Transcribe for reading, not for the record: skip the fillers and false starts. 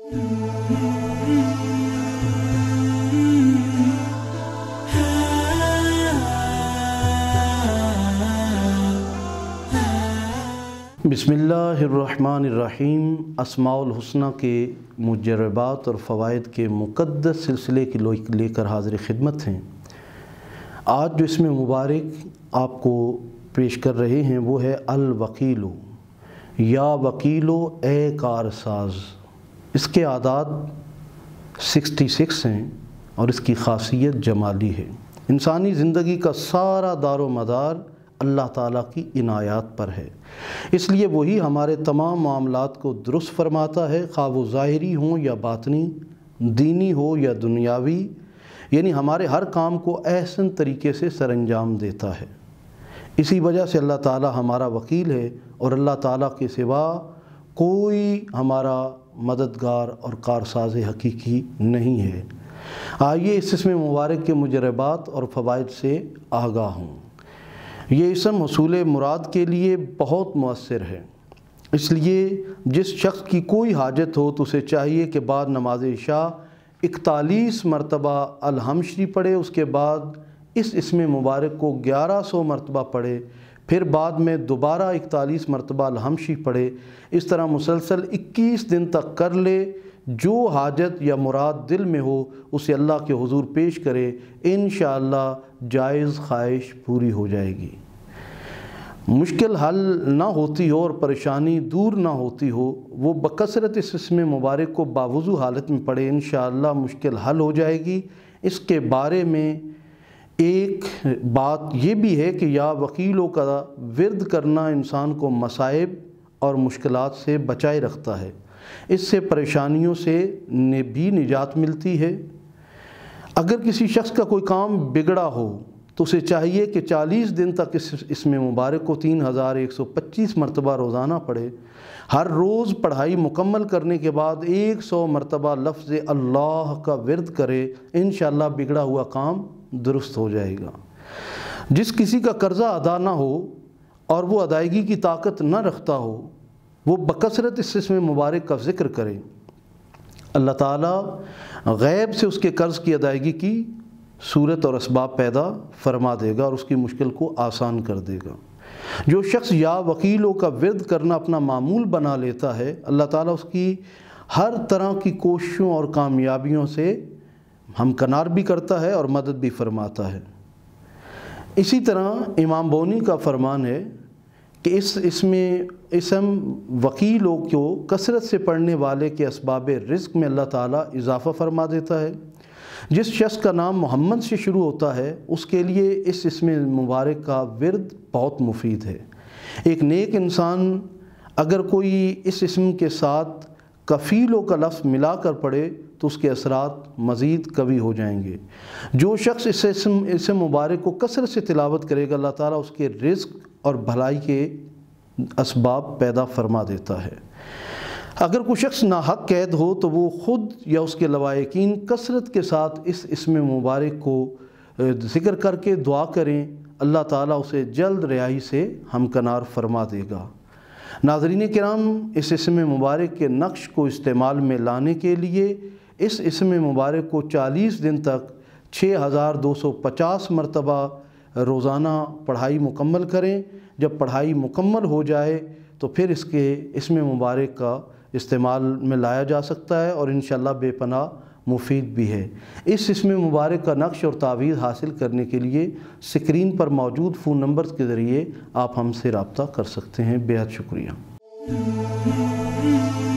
बिस्मिल्लाहिर्रहमानिर्रहीम। अस्माउल हुस्ना के मुजर्रबात और फ़वाइद के मुक़द्दस सिलसिले की लेकर हाज़िर खिदमत हैं। आज जो इसमें मुबारक आपको पेश कर रहे हैं वो है अल वकीलो या वकीलो ए कारसाज। इसके आदात 66 हैं और इसकी ख़ासियत जमाली है। इंसानी ज़िंदगी का सारा दारो मदार अल्लाह ताला की इनायात पर है, इसलिए वही हमारे तमाम मामलात को दुरुस्त फरमाता है, ख़्वाह वो ज़ाहिरी हों या बातनी, दीनी हो या दुनियावी, यानी हमारे हर काम को अहसन तरीके से सरअंजाम देता है। इसी वजह से अल्लाह ताला हमारा वकील है और अल्लाह ताला के सिवा कोई हमारा मददगार और कारसाज़ हकीकी नहीं है। आइए इसमें मुबारक के मुजर्रबात और फ़वाइद से आगाह हों। ये इसम हसूल मुराद के लिए बहुत मुअस्सिर है, इसलिए जिस शख्स की कोई हाजत हो तो उसे चाहिए कि बाद नमाज इशा 41 मरतबा अलहम्द शरीफ पढ़े, उसके बाद इस इसम मुबारक को 1100 मरतबा पढ़े, फिर बाद में दोबारा 41 मरतबा अलहम्द शरीफ पढ़े। इस तरह मुसलसल 21 दिन तक कर ले। जो हाजत या मुराद दिल में हो उसे अल्लाह के हुजूर पेश करे, इंशाअल्लाह जायज़ ख्वाहिश पूरी हो जाएगी। मुश्किल हल ना होती हो और परेशानी दूर ना होती हो, वो बकसरत इस इसमें मुबारक को बावुज़ू हालत में पढ़े, इंशाअल्लाह मुश्किल हल हो जाएगी। इसके बारे में एक बात ये भी है कि या वकीलों का विर्द करना इंसान को मसाइब और मुश्किलात से बचाए रखता है, इससे परेशानियों से भी निजात मिलती है। अगर किसी शख्स का कोई काम बिगड़ा हो तो उसे चाहिए कि 40 दिन तक इसमें मुबारक को 3125 मरतबा रोज़ाना पढ़े। हर रोज़ पढ़ाई मुकम्मल करने के बाद 100 मरतबा लफ्ज़ अल्लाह का विर्द करे, इंशाअल्लाह बिगड़ा हुआ काम दुरुस्त हो जाएगा। जिस किसी का कर्ज़ा अदा ना हो और वो अदायगी की ताकत न रखता हो, वो बकसरत इस इसमें मुबारक का ज़िक्र करे। अल्लाह ताला गैब से उसके कर्ज़ की अदायगी की सूरत और असबाब पैदा फरमा देगा और उसकी मुश्किल को आसान कर देगा। जो शख्स या वकीलों का विर्द करना अपना मामूल बना लेता है, अल्लाह ताला उसकी हर तरह की कोशिशों और कामयाबियों से हमकनार भी करता है और मदद भी फरमाता है। इसी तरह इमाम बोनी का फरमान है कि इसमें इसम वकीलों को कसरत से पढ़ने वाले के असबाब रिज़्क़ में अल्लाह ताला इजाफ़ा फरमा देता है। जिस शख्स का नाम मोहम्मद से शुरू होता है उसके लिए इस इसमें मुबारक का विर्द बहुत मुफीद है। एक नेक इंसान अगर कोई इस इसम के साथ कफ़ीलों का लफ्ज़ मिलाकर पढ़े तो उसके असरात मज़ीद कवी हो जाएंगे। जो शख्स इस इसम मुबारक को कसरत से तिलावत करेगा, अल्लाह ताला उसके रिज़्क़ और भलाई के असबाब पैदा फरमा देता है। अगर कोई शख्स नाहक कैद हो तो वो ख़ुद या उसके लवायकीन कसरत के साथ इस इसमें मुबारक को ज़िक्र करके दुआ करें, अल्लाह ताला उसे जल्द रिहाई से हमकनार फरमा देगा। नाज़रीन किराम, इस इसमें मुबारक के नक्श को इस्तेमाल में लाने के लिए इस इसमें मुबारक को 40 दिन तक 6250 मरतबा रोज़ाना पढ़ाई मुकम्मल करें। जब पढ़ाई मुकम्मल हो जाए तो फिर इसमें मुबारक का इस्तेमाल में लाया जा सकता है और इंशाअल्लाह बेपनाह मुफीद भी है। इस इसमें मुबारक का नक्श और तावीज़ हासिल करने के लिए स्क्रीन पर मौजूद फ़ोन नंबर के ज़रिए आप हमसे रब्ता कर सकते हैं। बेहद शुक्रिया।